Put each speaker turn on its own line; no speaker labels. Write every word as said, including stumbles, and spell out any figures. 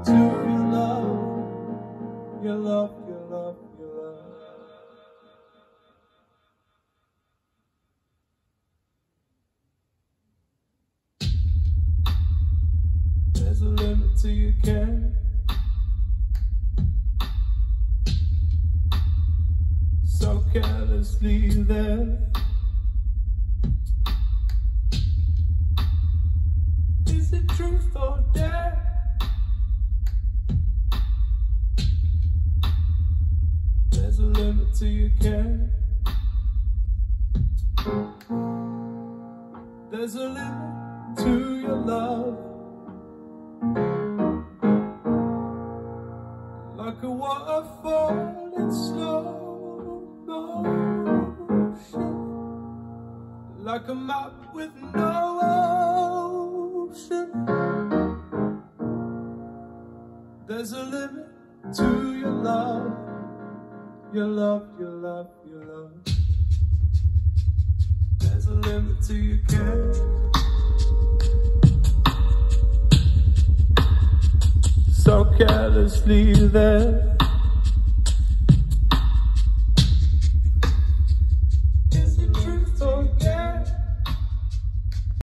to your love, your love, your love, your love. There's a limit to your care. So carelessly there. Is it truth or dare? There's a limit to your care. There's a limit to your love. Like a waterfall in slow motion, like a map with no ocean. There's a limit to your love, your love, your love, your love. There's a limit to your care. So carelessly there.